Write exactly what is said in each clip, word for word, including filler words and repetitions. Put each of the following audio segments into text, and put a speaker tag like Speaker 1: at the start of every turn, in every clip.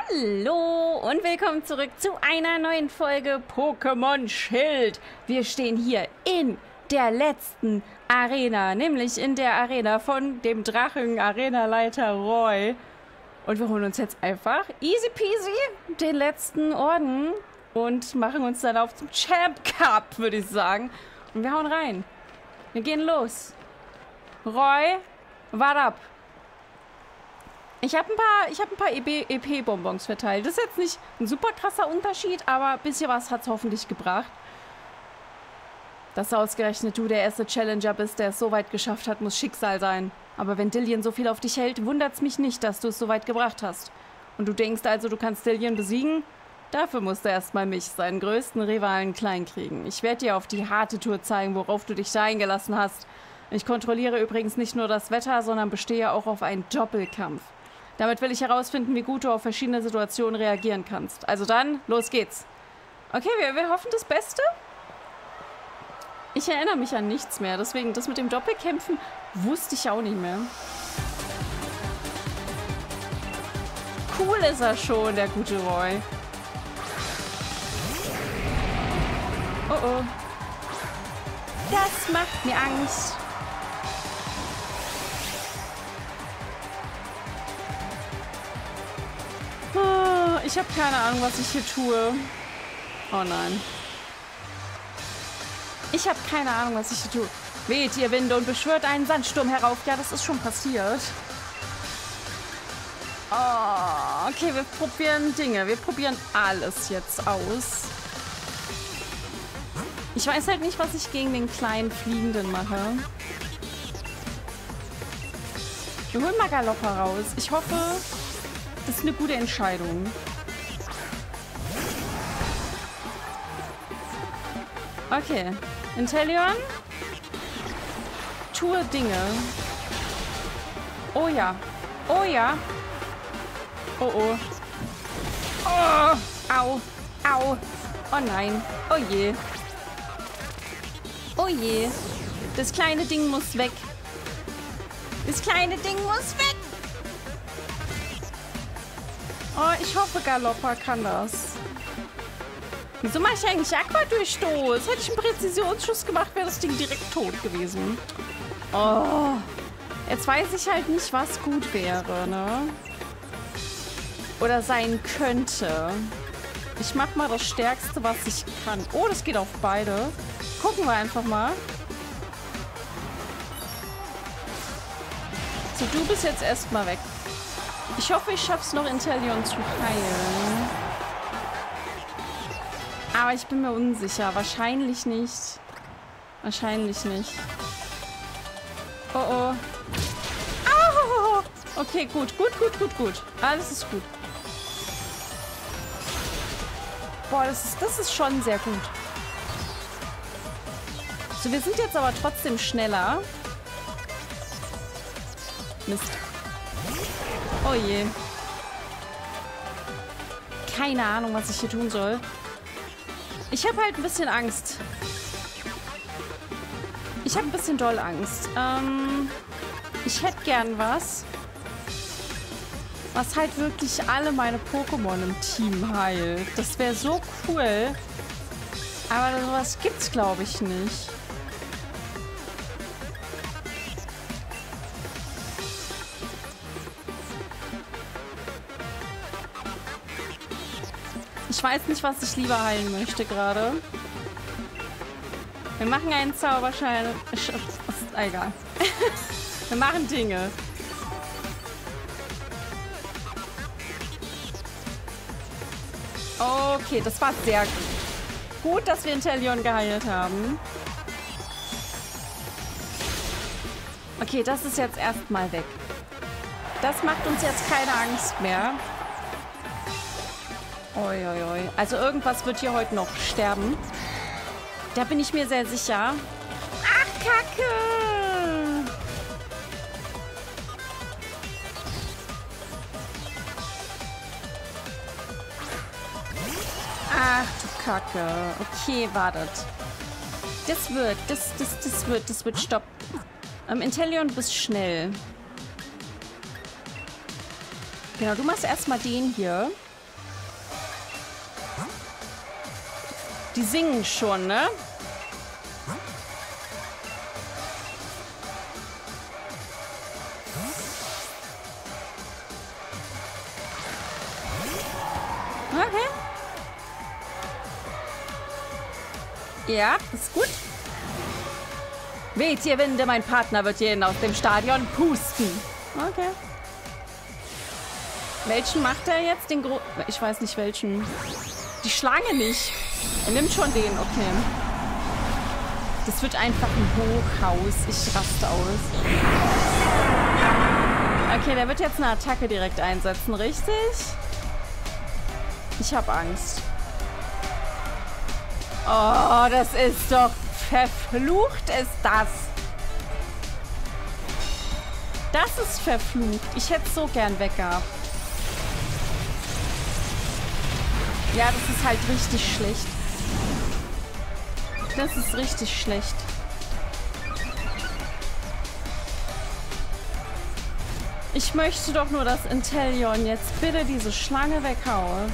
Speaker 1: Hallo und willkommen zurück zu einer neuen Folge Pokémon Schild. Wir stehen hier in der letzten Arena, nämlich in der Arena von dem Drachen-Arena-Leiter Roy. Und wir holen uns jetzt einfach easy peasy den letzten Orden und machen uns dann auf zum Champ Cup, würde ich sagen. Und wir hauen rein. Wir gehen los. Roy, wart ab. Ich habe ein paar, ich hab ein paar E P-Bonbons verteilt. Das ist jetzt nicht ein super krasser Unterschied, aber ein bisschen was hat es hoffentlich gebracht. Dass ausgerechnet du der erste Challenger bist, der es so weit geschafft hat, muss Schicksal sein. Aber wenn Dillion so viel auf dich hält, wundert es mich nicht, dass du es so weit gebracht hast. Und du denkst also, du kannst Dillion besiegen? Dafür musst du erstmal mich, seinen größten Rivalen, kleinkriegen. Ich werde dir auf die harte Tour zeigen, worauf du dich da eingelassen hast. Ich kontrolliere übrigens nicht nur das Wetter, sondern bestehe auch auf einen Doppelkampf. Damit will ich herausfinden, wie gut du auf verschiedene Situationen reagieren kannst. Also dann, los geht's. Okay, wir, wir hoffen das Beste. Ich erinnere mich an nichts mehr, deswegen das mit dem Doppelkämpfen wusste ich auch nicht mehr. Cool ist er schon, der gute Roy. Oh oh. Das macht mir Angst. Ich habe keine Ahnung, was ich hier tue. Oh nein. Ich habe keine Ahnung, was ich hier tue. Weht ihr Winde und beschwört einen Sandsturm herauf. Ja, das ist schon passiert. Oh, okay, wir probieren Dinge. Wir probieren alles jetzt aus. Ich weiß halt nicht, was ich gegen den kleinen Fliegenden mache. Wir holen mal Galoppa raus. Ich hoffe, das ist eine gute Entscheidung. Okay. Inteleon. Tue Dinge. Oh ja. Oh ja. Oh oh. Oh. Au. Au. Oh nein. Oh je. Oh je. Das kleine Ding muss weg. Das kleine Ding muss weg. Oh, ich hoffe, Galoppa kann das. Wieso mache ich eigentlich Aqua-Durchstoß? Hätte ich einen Präzisionsschuss gemacht, wäre das Ding direkt tot gewesen. Oh. Jetzt weiß ich halt nicht, was gut wäre, ne? Oder sein könnte. Ich mache mal das Stärkste, was ich kann. Oh, das geht auf beide. Gucken wir einfach mal. So, du bist jetzt erstmal weg. Ich hoffe, ich schaffe es noch, Inteleon zu heilen. Aber ich bin mir unsicher. Wahrscheinlich nicht. Wahrscheinlich nicht. Oh oh. Au! Okay, gut. Gut, gut, gut, gut. Alles ist gut. Boah, das ist, das ist schon sehr gut. So, wir sind jetzt aber trotzdem schneller. Mist. Oh je. Keine Ahnung, was ich hier tun soll. Ich habe halt ein bisschen Angst. Ich habe ein bisschen doll Angst. Ähm, ich hätte gern was, was halt wirklich alle meine Pokémon im Team heilt. Das wäre so cool. Aber sowas gibt's, glaube ich, nicht. Ich weiß nicht, was ich lieber heilen möchte gerade. Wir machen einen Zauberschein. Ist egal. Wir machen Dinge. Okay, das war sehr gut. Gut, dass wir Inteleon geheilt haben. Okay, das ist jetzt erstmal weg. Das macht uns jetzt keine Angst mehr. Uiuiui. Also irgendwas wird hier heute noch sterben. Da bin ich mir sehr sicher. Ach, Kacke! Ach, du Kacke. Okay, wartet. Das wird, das, das, das wird, das wird, stopp. Ähm, Inteleon, du bist schnell. Genau, du machst erstmal den hier. Die singen schon, ne? Okay. Ja, ist gut. Weht ihr Winde, mein Partner wird jeden aus dem Stadion pusten. Okay. Welchen macht er jetzt? Den Gro... Ich weiß nicht welchen. Die Schlange nicht. Er nimmt schon den, okay. Das wird einfach ein Hochhaus. Ich raste aus. Okay, der wird jetzt eine Attacke direkt einsetzen, richtig? Ich habe Angst. Oh, das ist doch... Verflucht ist das. Das ist verflucht. Ich hätte es so gern weggehabt. Ja, das ist halt richtig schlecht. Das ist richtig schlecht. Ich möchte doch nur, dass Inteleon jetzt bitte diese Schlange weghaut.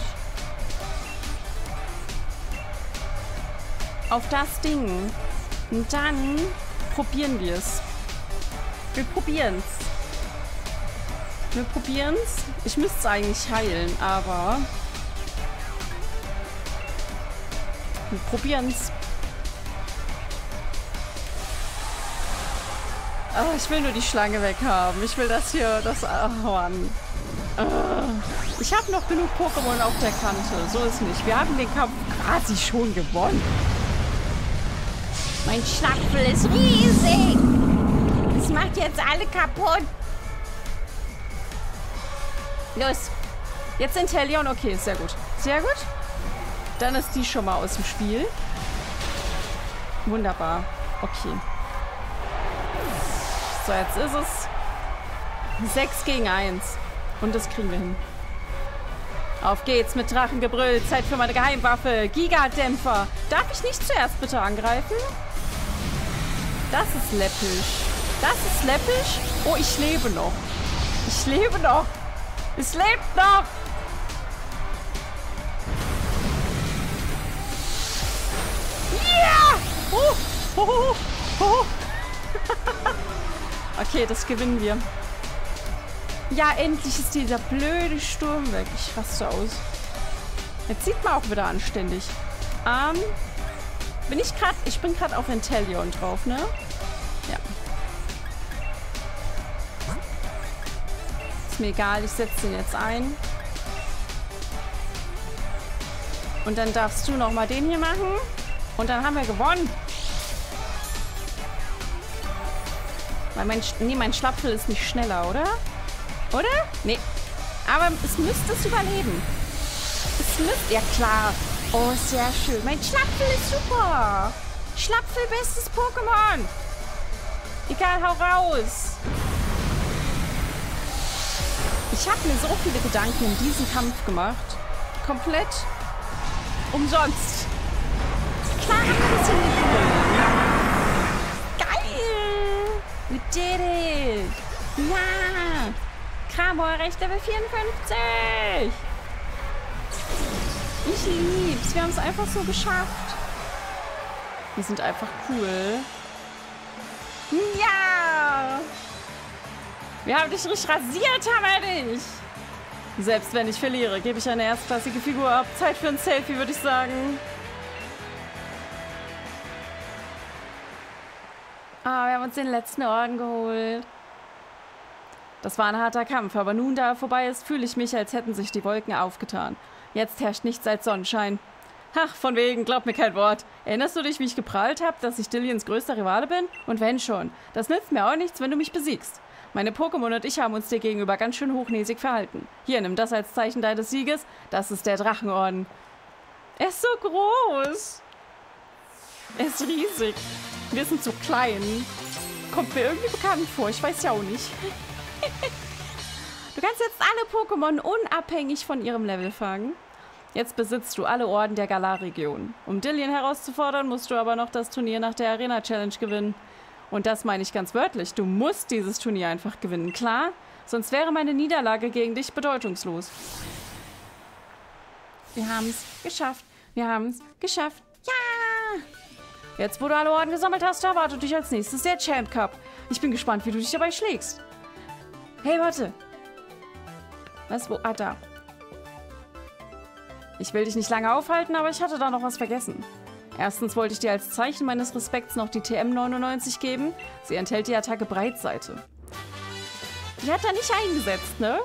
Speaker 1: Auf das Ding. Und dann probieren wir es. Wir probieren es. Wir probieren es. Ich müsste es eigentlich heilen, aber... Wir probieren es. Oh, ich will nur die Schlange weghaben. Ich will das hier... Das... Oh, Mann. Ich habe noch genug Pokémon auf der Kante. So ist nicht. Wir haben den Kampf quasi schon gewonnen. Mein Schnapfel ist riesig. Das macht jetzt alle kaputt. Los. Jetzt Inteleon. Okay, sehr gut. Sehr gut. Dann ist die schon mal aus dem Spiel. Wunderbar. Okay. So, jetzt ist es sechs gegen eins. Und das kriegen wir hin. Auf geht's mit Drachengebrüll. Zeit für meine Geheimwaffe. Gigadämpfer. Darf ich nicht zuerst bitte angreifen? Das ist läppisch. Das ist läppisch. Oh, ich lebe noch. Ich lebe noch. Es lebt noch. Ja! Oh, oh, oh. Okay, das gewinnen wir. Ja, endlich ist dieser blöde Sturm weg. Ich raste aus. Jetzt sieht man auch wieder anständig. Ähm, bin ich gerade... Ich bin gerade auf Inteleon drauf, ne? Ja. Ist mir egal, ich setze den jetzt ein. Und dann darfst du nochmal den hier machen. Und dann haben wir gewonnen. Weil mein... Nee, mein Schlapfel ist nicht schneller, oder? Oder? Nee. Aber es müsste es überleben. Es müsste... Ja, klar. Oh, sehr schön. Mein Schlapfel ist super. Schlapfel, bestes Pokémon. Egal, hau raus. Ich habe mir so viele Gedanken in diesem Kampf gemacht. Komplett umsonst. Klar haben wir das hingekriegt. Geil. We did it. Ja. Kramor, Recht Level vierundfünfzig. Ich lieb's. Wir haben es einfach so geschafft. Wir sind einfach cool. Ja! Wir haben dich richtig rasiert, haben wir dich! Selbst wenn ich verliere, gebe ich eine erstklassige Figur ab. Zeit für ein Selfie, würde ich sagen. Ah, wir haben uns den letzten Orden geholt. Das war ein harter Kampf, aber nun, da er vorbei ist, fühle ich mich, als hätten sich die Wolken aufgetan. Jetzt herrscht nichts als Sonnenschein. Ach, von wegen, glaub mir kein Wort. Erinnerst du dich, wie ich geprahlt habe, dass ich Dillions größter Rivale bin? Und wenn schon. Das nützt mir auch nichts, wenn du mich besiegst. Meine Pokémon und ich haben uns dir gegenüber ganz schön hochnäsig verhalten. Hier, nimm das als Zeichen deines Sieges. Das ist der Drachenorden. Er ist so groß. Er ist riesig. Wir sind so klein. Kommt mir irgendwie bekannt vor. Ich weiß ja auch nicht. Du kannst jetzt alle Pokémon unabhängig von ihrem Level fangen. Jetzt besitzt du alle Orden der Galar-Region. Um Dillion herauszufordern, musst du aber noch das Turnier nach der Arena-Challenge gewinnen. Und das meine ich ganz wörtlich. Du musst dieses Turnier einfach gewinnen, klar? Sonst wäre meine Niederlage gegen dich bedeutungslos. Wir haben es geschafft. Wir haben es geschafft. Ja! Jetzt, wo du alle Orden gesammelt hast, erwartet dich als nächstes der Champ Cup. Ich bin gespannt, wie du dich dabei schlägst. Hey, warte. Was? Wo? Ah, da. Ich will dich nicht lange aufhalten, aber ich hatte da noch was vergessen. Erstens wollte ich dir als Zeichen meines Respekts noch die T M neunundneunzig geben. Sie enthält die Attacke Breitseite. Die hat er nicht eingesetzt, ne?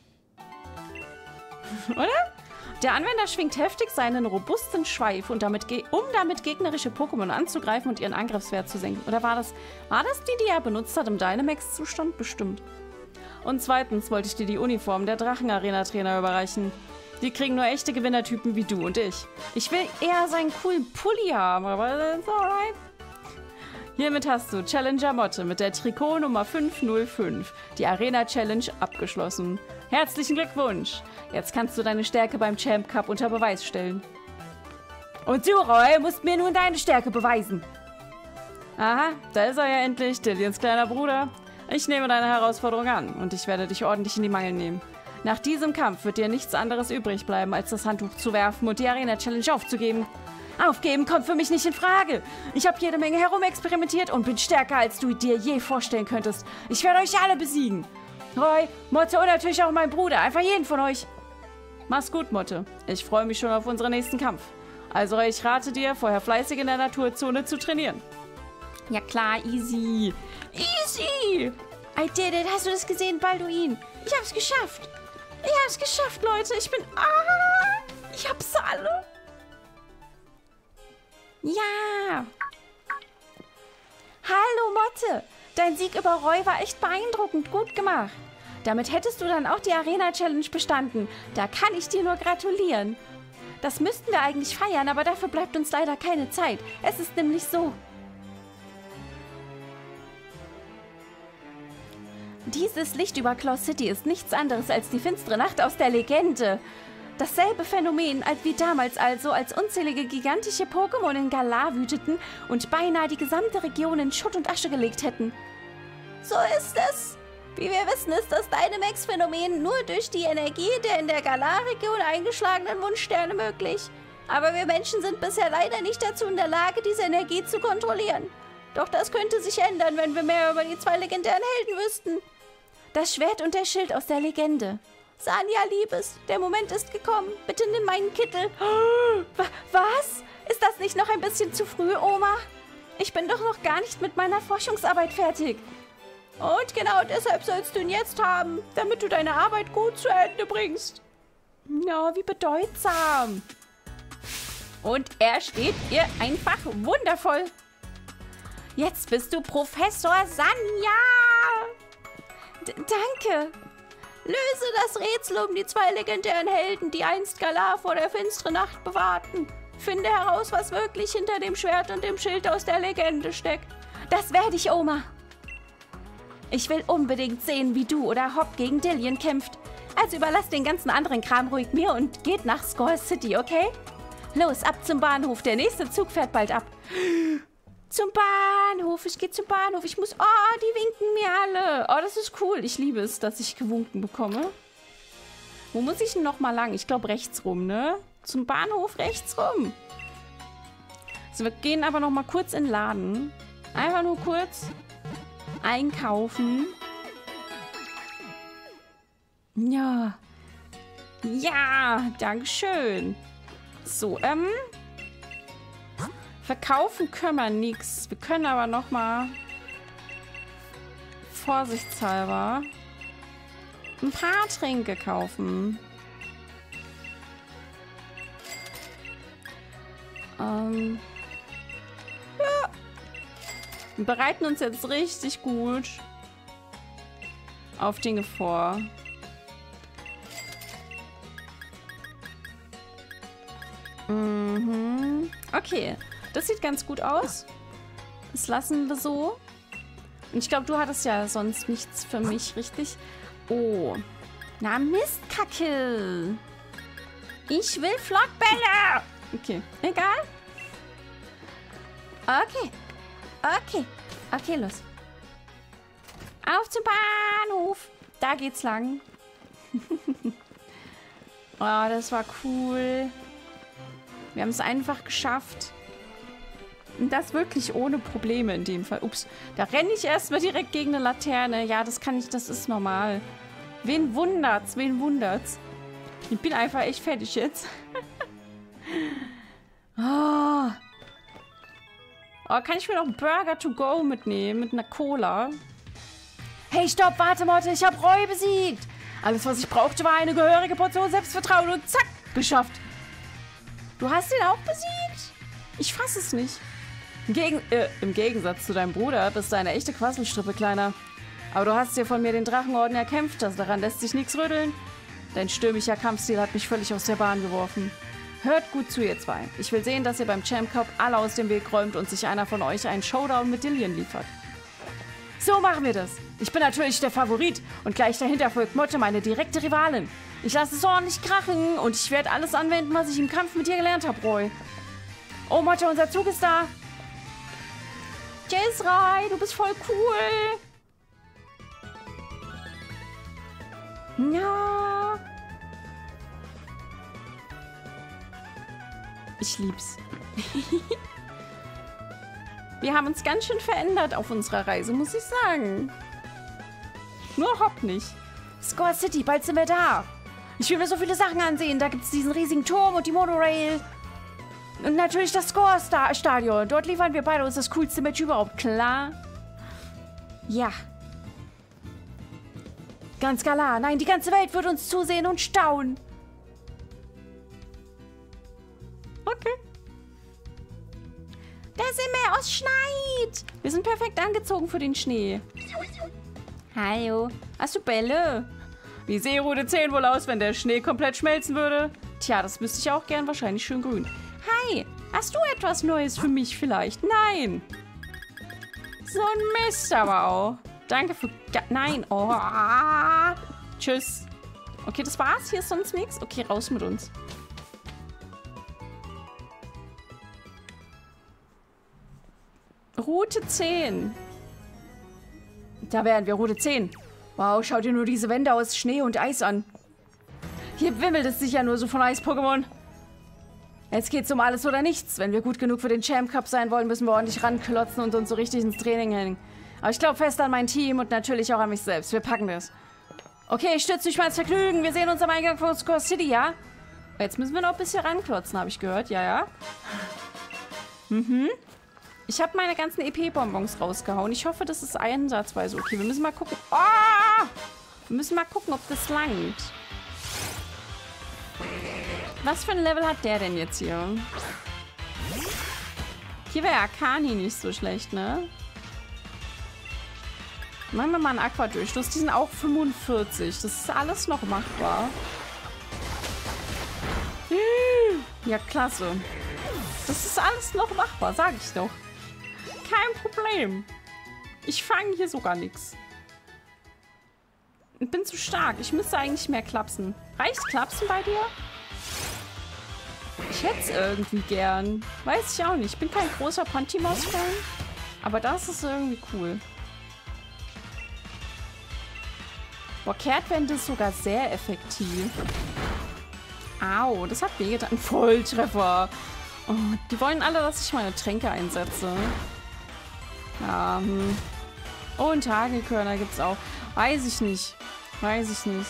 Speaker 1: Oder? Der Anwender schwingt heftig seinen robusten Schweif, und damit um damit gegnerische Pokémon anzugreifen und ihren Angriffswert zu senken. Oder war das, war das die, die er benutzt hat im Dynamax-Zustand? Bestimmt. Und zweitens wollte ich dir die Uniform der Drachen-Arena-Trainer überreichen. Die kriegen nur echte Gewinnertypen wie du und ich. Ich will eher seinen coolen Pulli haben, aber that's alright. Hiermit hast du Challenger Motte mit der Trikot Nummer fünf null fünf, die Arena Challenge, abgeschlossen. Herzlichen Glückwunsch! Jetzt kannst du deine Stärke beim Champ Cup unter Beweis stellen. Und du, Roy, musst mir nun deine Stärke beweisen. Aha, da ist er ja endlich, Dillions kleiner Bruder. Ich nehme deine Herausforderung an und ich werde dich ordentlich in die Mangel nehmen. Nach diesem Kampf wird dir nichts anderes übrig bleiben, als das Handtuch zu werfen und die Arena Challenge aufzugeben. Aufgeben kommt für mich nicht in Frage. Ich habe jede Menge herumexperimentiert und bin stärker, als du dir je vorstellen könntest. Ich werde euch alle besiegen. Roy, Motte und natürlich auch mein Bruder. Einfach jeden von euch. Mach's gut, Motte. Ich freue mich schon auf unseren nächsten Kampf. Also ich rate dir, vorher fleißig in der Naturzone zu trainieren. Ja klar, easy. Easy! I did it. Hast du das gesehen, Balduin? Ich hab's geschafft. Ich hab's geschafft, Leute. Ich bin... Ah! Ich hab's alle. Ja. Hallo, Motte. Dein Sieg über Roy war echt beeindruckend. Gut gemacht. Damit hättest du dann auch die Arena-Challenge bestanden. Da kann ich dir nur gratulieren. Das müssten wir eigentlich feiern, aber dafür bleibt uns leider keine Zeit. Es ist nämlich so. Dieses Licht über Claw City ist nichts anderes als die finstere Nacht aus der Legende. Dasselbe Phänomen wie damals also, als unzählige gigantische Pokémon in Galar wüteten und beinahe die gesamte Region in Schutt und Asche gelegt hätten. So ist es. Wie wir wissen, ist das Dynamax-Phänomen nur durch die Energie der in der Galar-Region eingeschlagenen Mundsterne möglich. Aber wir Menschen sind bisher leider nicht dazu in der Lage, diese Energie zu kontrollieren. Doch das könnte sich ändern, wenn wir mehr über die zwei legendären Helden wüssten. Das Schwert und der Schild aus der Legende. Sanja, Liebes, der Moment ist gekommen. Bitte nimm meinen Kittel. Was? Ist das nicht noch ein bisschen zu früh, Oma? Ich bin doch noch gar nicht mit meiner Forschungsarbeit fertig. Und genau deshalb sollst du ihn jetzt haben, damit du deine Arbeit gut zu Ende bringst. Ja, wie bedeutsam. Und er steht ihr einfach wundervoll. Jetzt bist du Professor Sanja. D- danke. Löse das Rätsel um die zwei legendären Helden, die einst Galar vor der finsteren Nacht bewahrten. Finde heraus, was wirklich hinter dem Schwert und dem Schild aus der Legende steckt. Das werde ich, Oma. Ich will unbedingt sehen, wie du oder Hop gegen Dillion kämpft. Also überlasst den ganzen anderen Kram ruhig mir und geht nach Skull City, okay? Los, ab zum Bahnhof. Der nächste Zug fährt bald ab. Zum Bahnhof. Ich gehe zum Bahnhof. Ich muss... Oh, die winken mir alle. Oh, das ist cool. Ich liebe es, dass ich gewunken bekomme. Wo muss ich denn noch mal lang? Ich glaube rechts rum, ne? Zum Bahnhof rechts rum. So, wir gehen aber noch mal kurz in den Laden. Einfach nur kurz einkaufen. Ja. Ja, dankeschön. So, ähm... verkaufen können wir nichts. Wir können aber noch mal vorsichtshalber ein paar Tränke kaufen. Ähm... Ja. Wir bereiten uns jetzt richtig gut auf Dinge vor. Mhm. Okay. Das sieht ganz gut aus. Das lassen wir so. Und ich glaube, du hattest ja sonst nichts für mich, richtig? Oh. Na, Mistkacke. Ich will Flockbälle. Okay. Egal. Okay. Okay. Okay, los. Auf zum Bahnhof. Da geht's lang. Oh, das war cool. Wir haben es einfach geschafft. Und das wirklich ohne Probleme in dem Fall. Ups, da renne ich erstmal direkt gegen eine Laterne. Ja, das kann ich, das ist normal. Wen wundert's? Wen wundert's? Ich bin einfach echt fertig jetzt. oh. oh, kann ich mir noch einen Burger to go mitnehmen? Mit einer Cola? Hey, stopp, warte, Motte, ich habe Roy besiegt. Alles, was ich brauchte, war eine gehörige Portion Selbstvertrauen und zack, geschafft. Du hast ihn auch besiegt? Ich fasse es nicht. Im, Gegen äh, Im Gegensatz zu deinem Bruder bist du eine echte Quasselstrippe, Kleiner. Aber du hast dir von mir den Drachenorden erkämpft, also daran lässt sich nichts rütteln. Dein stürmischer Kampfstil hat mich völlig aus der Bahn geworfen. Hört gut zu, ihr zwei. Ich will sehen, dass ihr beim Champ Cup alle aus dem Weg räumt und sich einer von euch einen Showdown mit Dillion liefert. So machen wir das. Ich bin natürlich der Favorit und gleich dahinter folgt Motte, meine direkte Rivalin. Ich lasse es ordentlich krachen und ich werde alles anwenden, was ich im Kampf mit dir gelernt habe, Roy. Oh, Motte, unser Zug ist da. Tschüss, Roy, du bist voll cool. Ja. Ich lieb's. Wir haben uns ganz schön verändert auf unserer Reise, muss ich sagen. Nur Hopp nicht. Score City, bald sind wir da. Ich will mir so viele Sachen ansehen. Da gibt es diesen riesigen Turm und die Monorail. Und natürlich das Score-Stadion. Dort liefern wir beide uns das coolste Match überhaupt. Klar? Ja. Ganz klar. Nein, die ganze Welt wird uns zusehen und staunen. Okay. Das Himmel, es schneit. Wir sind perfekt angezogen für den Schnee. Hallo. Hast du Bälle? Wie sähe Route zehn wohl aus, wenn der Schnee komplett schmelzen würde? Tja, das wüsste ich auch gern. Wahrscheinlich schön grün. Hi, hast du etwas Neues für mich vielleicht? Nein. So ein Mist aber auch. Danke für... Nein. Oh. Tschüss. Okay, das war's. Hier ist sonst nichts. Okay, raus mit uns. Route zehn. Da wären wir, Route zehn. Wow, schau dir nur diese Wände aus Schnee und Eis an. Hier wimmelt es sicher nur so von Eis-Pokémon. Jetzt geht's um alles oder nichts. Wenn wir gut genug für den Champ Cup sein wollen, müssen wir ordentlich ranklotzen und uns so richtig ins Training hängen. Aber ich glaube fest an mein Team und natürlich auch an mich selbst. Wir packen das. Okay, stützt mich mal ins Vergnügen. Wir sehen uns am Eingang von Score City, ja? Jetzt müssen wir noch ein bisschen ranklotzen, habe ich gehört. Ja, ja. Mhm. Ich habe meine ganzen E P-Bonbons rausgehauen. Ich hoffe, das ist einsatzweise okay. Wir müssen mal gucken. Oh! Wir müssen mal gucken, ob das langt. Was für ein Level hat der denn jetzt hier? Hier wäre Akani nicht so schlecht, ne? Machen wir mal einen Aqua-Durchstoß. Die sind auch fünfundvierzig. Das ist alles noch machbar. Ja, klasse. Das ist alles noch machbar, sag ich doch. Kein Problem. Ich fange hier sogar nichts. Ich bin zu stark. Ich müsste eigentlich mehr klapsen. Reicht Klapsen bei dir? Ich hätte es irgendwie gern. Weiß ich auch nicht. Ich bin kein großer Pantimos-Fan. Aber das ist irgendwie cool. Boah, Kehrtwende ist sogar sehr effektiv. Au, das hat wehgetan. Volltreffer. Oh, die wollen alle, dass ich meine Tränke einsetze. Ja, hm. Und Hagelkörner gibt's auch. Weiß ich nicht. Weiß ich nicht.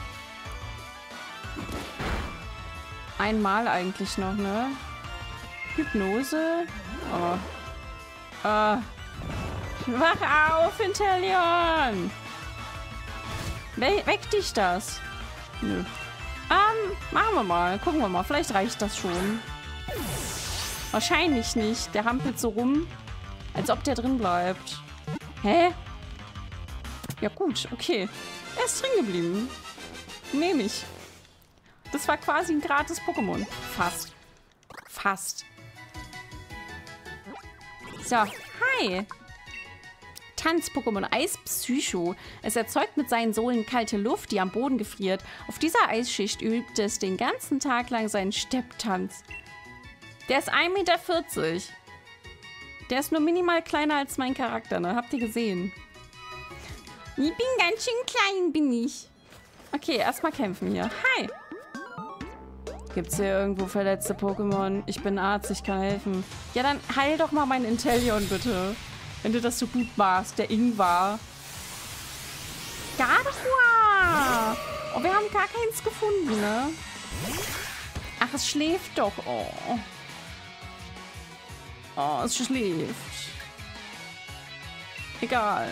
Speaker 1: Einmal eigentlich noch, ne? Hypnose. Oh. Äh. Wach auf, Inteleon! We weck dich das? Nö. Ähm, machen wir mal. Gucken wir mal. Vielleicht reicht das schon. Wahrscheinlich nicht. Der hampelt so rum, als ob der drin bleibt. Hä? Ja gut, okay. Er ist drin geblieben. Nehme ich. Das war quasi ein gratis Pokémon. Fast. Fast. So, hi. Tanz-Pokémon Eis-Psycho. Es erzeugt mit seinen Sohlen kalte Luft, die am Boden gefriert. Auf dieser Eisschicht übt es den ganzen Tag lang seinen Stepptanz. Der ist ein Meter vierzig. Der ist nur minimal kleiner als mein Charakter, ne? Habt ihr gesehen? Ich bin ganz schön klein, bin ich. Okay, erstmal kämpfen hier. Hi. Gibt's hier irgendwo verletzte Pokémon? Ich bin Arzt, ich kann helfen. Ja, dann heil doch mal meinen Inteleon, bitte. Wenn du das so gut machst. Der Ingwer. Gardevoir! Oh, wir haben gar keins gefunden, ne? Ach, es schläft doch. Oh. Oh, es schläft. Egal.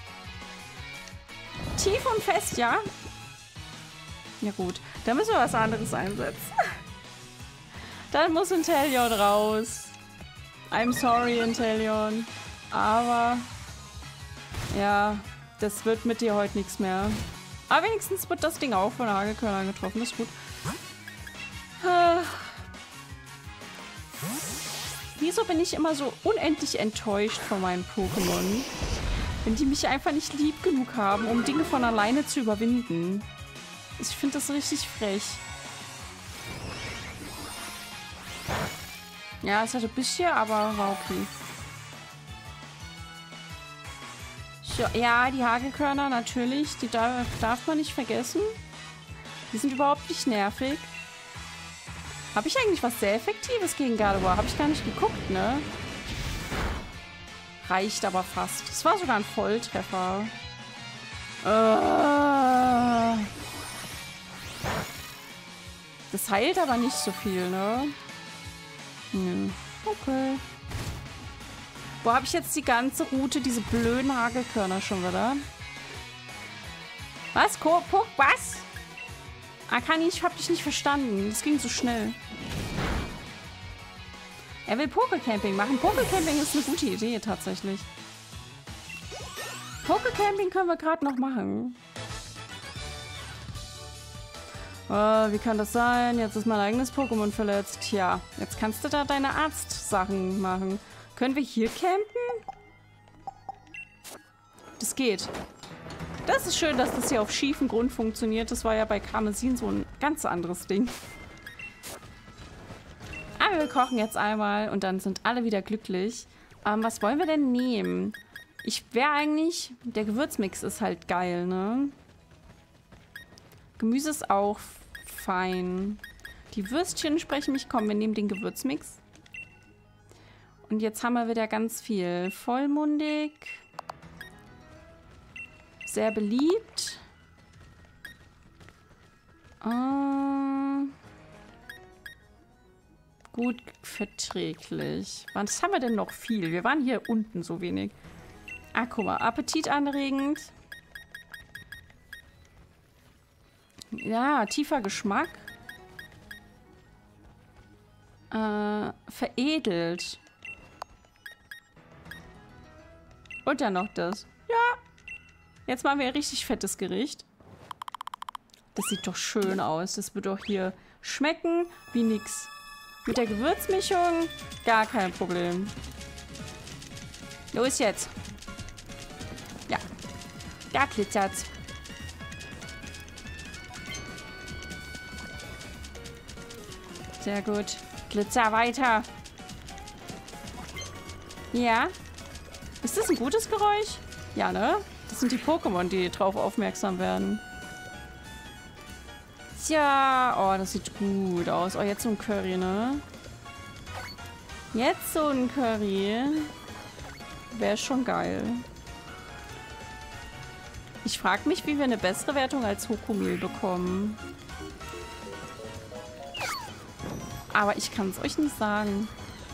Speaker 1: Tief und fest, ja? Ja gut, da müssen wir was anderes einsetzen. Dann muss Inteleon raus. I'm sorry, Inteleon. Aber ja, das wird mit dir heute nichts mehr. Aber wenigstens wird das Ding auch von Hagelkörnern getroffen. Ist gut. Wieso bin ich immer so unendlich enttäuscht von meinen Pokémon? Wenn die mich einfach nicht lieb genug haben, um Dinge von alleine zu überwinden. Ich finde das richtig frech. Ja, es hatte ein bisschen, aber war okay. So, ja, die Hagelkörner natürlich. Die darf, darf man nicht vergessen. Die sind überhaupt nicht nervig. Habe ich eigentlich was sehr Effektives gegen Gardevoir? Habe ich gar nicht geguckt, ne? Reicht aber fast. Das war sogar ein Volltreffer. Äh. Das heilt aber nicht so viel, ne? Hm. Okay. Wo habe ich jetzt die ganze Route, diese blöden Hagelkörner schon wieder? Was? Ko po was? Akani, ich hab dich nicht verstanden. Das ging so schnell. Er will Pokecamping machen. Pokecamping ist eine gute Idee, tatsächlich. Pokecamping können wir gerade noch machen. Oh, wie kann das sein? Jetzt ist mein eigenes Pokémon verletzt. Tja, jetzt kannst du da deine Arztsachen machen. Können wir hier campen? Das geht. Das ist schön, dass das hier auf schiefen Grund funktioniert. Das war ja bei Karmesin so ein ganz anderes Ding. Aber wir kochen jetzt einmal und dann sind alle wieder glücklich. Ähm, was wollen wir denn nehmen? Ich wäre eigentlich... Der Gewürzmix ist halt geil, ne? Gemüse ist auch fein. Die Würstchen sprechen mich. Komm, wir nehmen den Gewürzmix. Und jetzt haben wir wieder ganz viel. Vollmundig. Sehr beliebt. Äh, gut verträglich. Was haben wir denn noch viel? Wir waren hier unten so wenig. Ah, guck mal. Appetitanregend. Ja, tiefer Geschmack. Äh, veredelt. Und dann noch das. Ja. Jetzt machen wir ein richtig fettes Gericht. Das sieht doch schön aus. Das wird doch hier schmecken wie nix. Mit der Gewürzmischung gar kein Problem. Los jetzt. Ja. Da glitzert's. Sehr gut. Glitzer weiter. Ja. Ist das ein gutes Geräusch? Ja, ne? Das sind die Pokémon, die drauf aufmerksam werden. Tja. Oh, das sieht gut aus. Oh, jetzt so ein Curry, ne? Jetzt so ein Curry. Wäre schon geil. Ich frage mich, wie wir eine bessere Wertung als Hokomil bekommen. Aber ich kann es euch nicht sagen.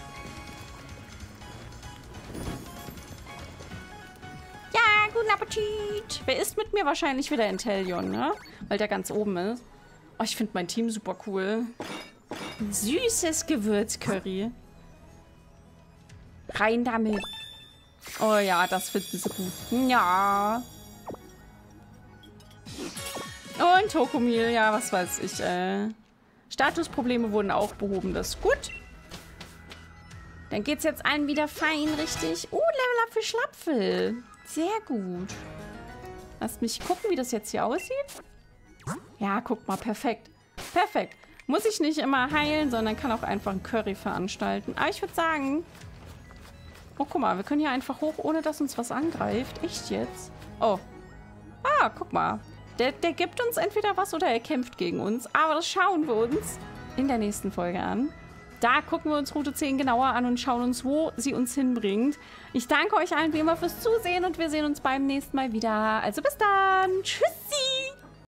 Speaker 1: Ja, guten Appetit. Wer isst mit mir? Wahrscheinlich wieder Inteleon, ne? Weil der ganz oben ist. Oh, ich finde mein Team super cool. Ein süßes Gewürzcurry. Rein damit. Oh ja, das finden sie gut. Ja. Und Hokomil, ja, was weiß ich, äh... Statusprobleme wurden auch behoben, das ist gut. Dann geht's jetzt allen wieder fein, richtig? Oh, Level Up für Schlapfel. Sehr gut. Lasst mich gucken, wie das jetzt hier aussieht. Ja, guck mal, perfekt. Perfekt. Muss ich nicht immer heilen, sondern kann auch einfach ein Curry veranstalten. Aber ich würde sagen... Oh, guck mal, wir können hier einfach hoch, ohne dass uns was angreift. Echt jetzt? Oh. Ah, guck mal. Der, der gibt uns entweder was oder er kämpft gegen uns. Aber das schauen wir uns in der nächsten Folge an. Da gucken wir uns Route zehn genauer an und schauen uns, wo sie uns hinbringt. Ich danke euch allen wie immer fürs Zusehen und wir sehen uns beim nächsten Mal wieder. Also bis dann. Tschüss.